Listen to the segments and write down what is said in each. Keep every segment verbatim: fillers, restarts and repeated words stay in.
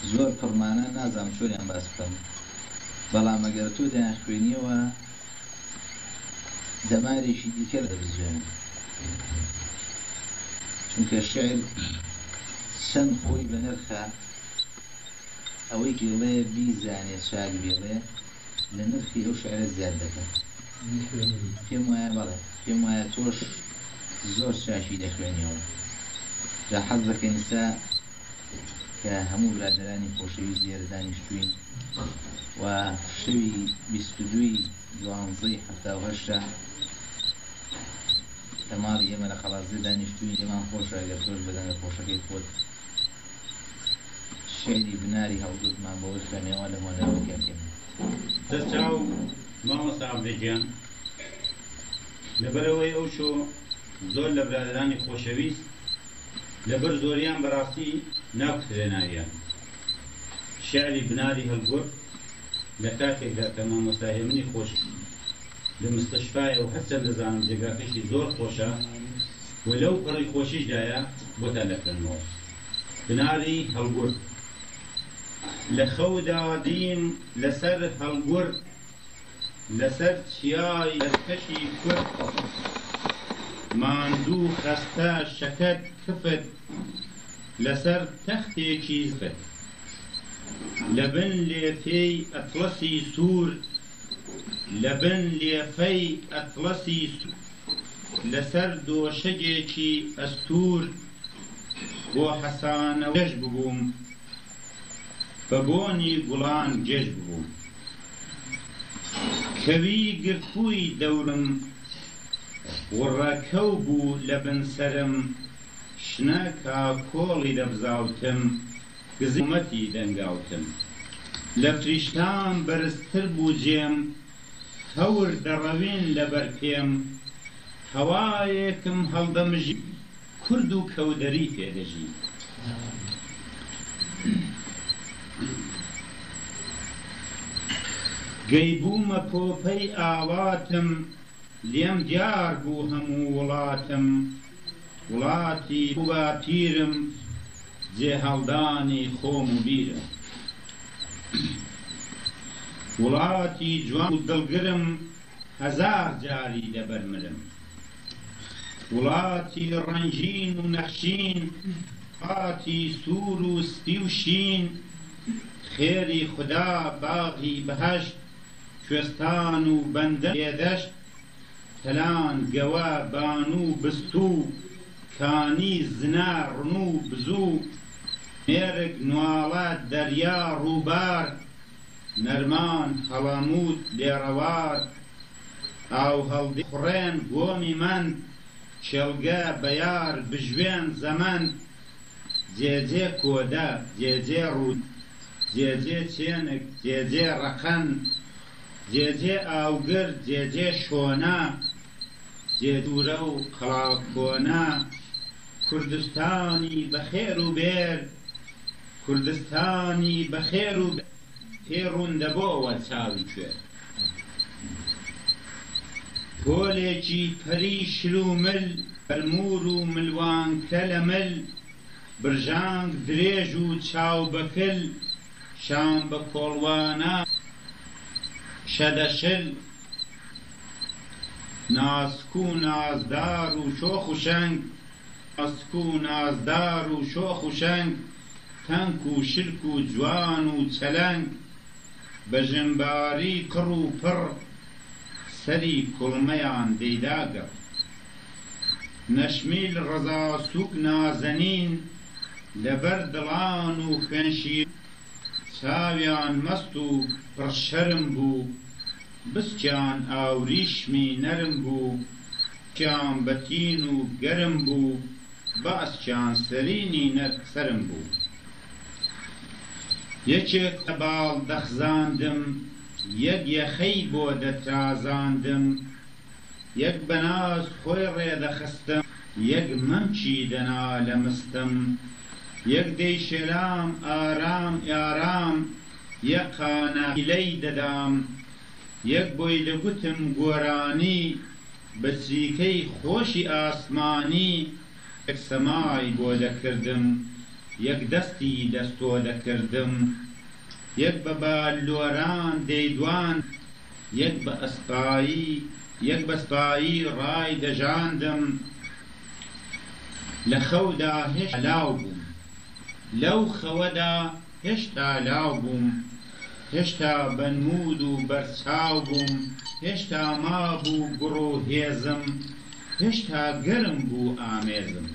زۆر پڕمانە نازام چۆنیان باس بکەم، بەڵام ئەگەر تۆ دایان خوێنیەوە دەمارێکی دیکە دەبزێن، چونکە شعر چەند خۆی بە نرخە ئەوەی گێڵێ بیزانێ شاگ بێڵێ لە نرخی ئەو شعرە زیاد دەکەن. پێم وایە بەڵێ پێم وایە تۆش زۆر چاشی دەخوێنیەوە. جا حەز دەکەین ئێستا کە هەموو برادەرانی خۆشەویست لێرە دانیشتووین و شەوی بیست و دووی دوانزەی هەفتا و هەشتا لە ماڵی ئێمە لە خەڵازی دانیشتووین. ئێمان خۆشە ئەگەر تۆش بەدەنگە خۆشەکەی خۆت شعری بناری هەڵدوتمان بەوەی خوێنەوە لە هۆنەرەوەکە بکەین. دەستچاو مامۆستا عەبدولجان لەبەرەوەی ئەو شۆ زۆر لە برادەرانی خۆشەویست لەبەر زۆریان بەڕاستی ناکوترێناویان شعری بناری هەڵگورد لە کاتێکدا کە مامۆستا هێمنی خۆش لە مستەشفایە و هەرچەند دەزانم جێگاکەشی زۆر خۆشە و لەو پڕی خۆشیشدایە بۆتان دەکەنەوە. بناری هەڵگورد لە خەودا دیم لەسەر هەڵگورد لەسەر چیای دەرکەشی کورد ماندوو خەستە شەکەت کفت لەسەر تەختێکی زفت لەبن لێفەی ئەتڵەسی سوور لەبن لێفەی ئەتڵەسی سوور لەسەر دۆشەگێکی ئەستور بۆ حەسانە گەش ببووم بە بۆنی گوڵان گەش ببووم کەوی گرتووی دەورم وڕەکەو بوو لە بنسەرم شنە کاکۆڵی دەبزاوتم گزمەتی دەنگاوتم لە فریشتان بەرزتر بوو جێم هەور دەڕەوین لەبەر پێم هەوایەکم هەڵدەمژی کورد و کەودەری پێدەژی گەیبوومە پۆپەی ئاواتم لێم دیار بوو هەموو وڵاتم وڵاتی بواتیرم جێهەڵدانی خۆم و بیرم وڵاتی جوان و دڵگرم هەزار جاری دەبەرمرم وڵاتی ڕەنجین و نەخشین هاتی سوور و سپی و شین خێری خوددا باغی بەهەشت کوێستان و بەندە لێدەشت تەلان گەوە بانوو بستوو کانی زنا ڕنوو بزوو مێرگ نواڵە دەریا ڕووبار نەرمان هەڵەمووت لێڕەوار ئاو هەڵدی خوڕێن گۆمی من چێڵگە بەیار بژوێن زەمەند جێجێ کۆدە جێجێ ڕوود جێجێ چێنک جێجێ ڕەقەن جێجێ ئاوگر جێجێ شۆنە جێدورە و قەڵاکۆنە کوردستانی بەخێر و بێر کوردستانی بەخێر و پێڕوون دەبۆەوە چاوی کوێر پۆلێکی پەری شل و مل فەرموور و ملوانکە لە مل برژانگ درێژ و چاو بەکل شام بە کۆڵوانە شەدەشل ناسک و نازدار و شۆخ و شەنگ ناسک و نازدار و شۆخ و شەنگ تەنک و شرک و جوان و چەلەنگ بە ژنباری کڕ و پڕ سەری کوڵمەیان دەیداگەڕ نەشمیل ڕەزا سووک نازەنین لەبەر دڵان و خوێنشیر چاویان مەست و پڕشەرم بوو بستیان ئاوریشمی نەرم بوو کیان بەتین و گەرم بوو باسکیان سەرینی نەرسەرم بوو یەکێک ئەباڵ دەخزاندم یەک یەخەی بۆ دەترازاندم یەک بەناز خۆی ڕێدەخستم یەک مەمچی دەنا لە مستم یەک دەیشێلام ئارام ئارام یەک قانەیلەی دەدام یەک بۆی دەگوتم گۆرانی بە چریکەی خۆشی ئاسمانی یەک سەمای بۆ دەکردم یەک دەستی دەستۆ دەکردم یەک بە بالۆران دەیدوان یەک بە ئەسپایی یەک بە سپایی ڕای دەژاندم لە خەودا هێشتا لاو بووم لەو خەوەدا هێشتا لاو بووم هێشتا بەنمود و بەرچاو بووم هێشتا مابوو گوڕ و هێزم هێشتا گەرم بوو ئامێزم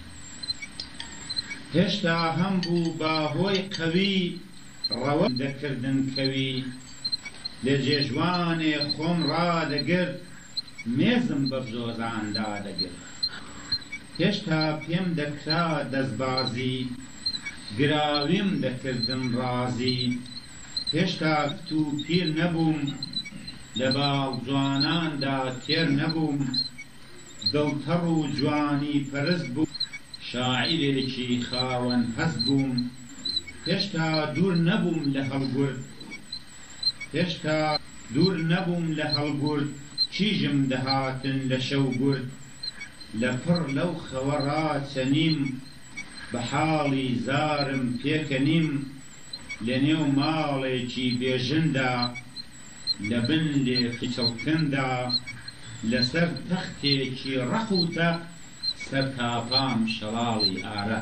هێشتا هەم بوو باهۆی قەوی ڕەوە دەکردن کەوی لە جێژوانێ خۆم ڕادەگرت مێزم بە بزۆزاندا دەگرت هێشتا پێم دەکرا دەستبازی گراویم دەکردم ڕازی هێشتا تو پیر نەبووم لە باڵ جواناندا تێر نەبووم دڵتەڕ و جوانی پەرست بوو شاعیرێکی خاوەن هەست بووم هێشتا دوور نەبووم لە هەڵگورد هێشتا دوور نەبووم لە هەڵگورد چیژم دەهاتن لە شەو گورد لە پڕ لەو خەوە ڕاچەنیم بە حاڵی زارم پێکەنیم لە نێو ماڵێکی بێژندا لە بن لێ خچڵکندا لەسەر تەختێکی ڕەق و تەق سەر تاپام شەڵاڵی ئارە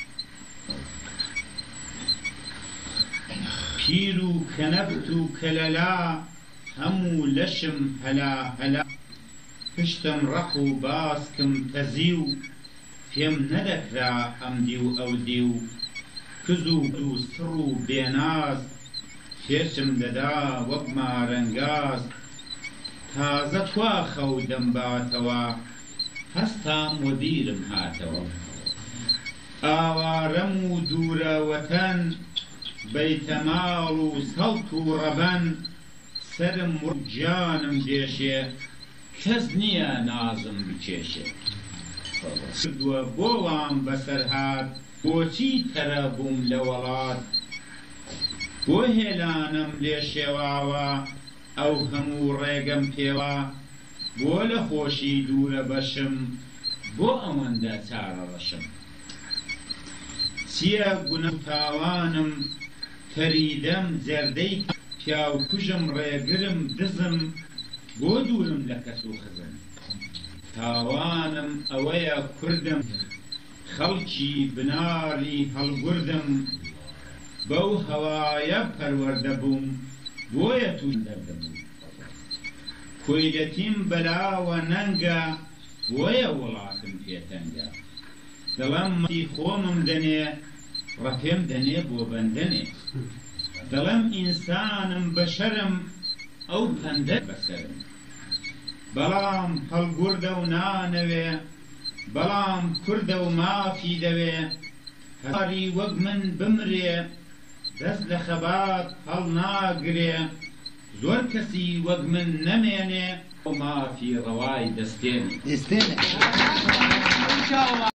پیر و کەنەبت و کەلەلا هەموو لەشم هەلا هەلا پشتم ڕەق و باسکم تەزی و پێم نەدەکرا ئەمدی و ئەودی و کز و دووسڕ و بێناز فێرچم دەدا وەک مارەنگاز تازە توا خەو دەمباتەوە هەستام و بیرم هاتەوە ئاوارەم و دوورە وەتەن بەیتەماڵ و سەڵت و ڕەبەن سەرم و گیانم دێشێ کەس نییە نازم بکێشێ کردووە بۆوام بەسەر هات بۆچی تەرە بووم لە وڵات بۆ هێلانم لێ شێواوە ئەو هەموو ڕێگەم پێوە بۆ لە خۆشی دوورە بەشم بۆ ئەوەندە چارە ڕەشم چییە گونە تاوانم تەریدەم جەردەی پیاو کوژم ڕێگرم دزم بۆ دوورم لە کەس و خزم تاوانم ئەوەیە کوردم خەڵکی بناری هەڵگوردم بەو هەوایە پەروەردە بووم بۆیە توون دەردەبوو کۆیلەتیم بەلاوە نەنگە بۆیە وڵاتم پێتەنگە دڵم مەتی خۆمم دەنێ ڕەپێم دەنێ بۆ بەندەنێ دڵم ئینسانم بەشەرم ئەو پەندە بەسەرم بەڵام هەڵگوردە و نانەوێ بەڵام کوردە و مافی دەوێ هەری وەک من بمرێ دەست لە خەبات هەڵ ناگرێ زۆر کەسی وەک من نەمێنێ و مافی ڕەوای دەستێنێ